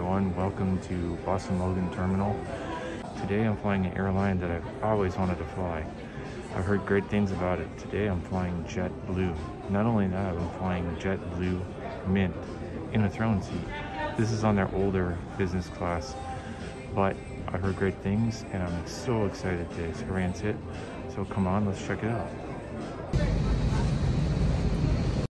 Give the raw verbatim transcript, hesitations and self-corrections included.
everyone, welcome to Boston Logan Terminal. Today I'm flying an airline that I've always wanted to fly. I've heard great things about it. Today I'm flying JetBlue. Not only that, I'm flying JetBlue Mint in a throne seat. This is on their older business class, but I've heard great things and I'm so excited to experience it. So come on, let's check it out.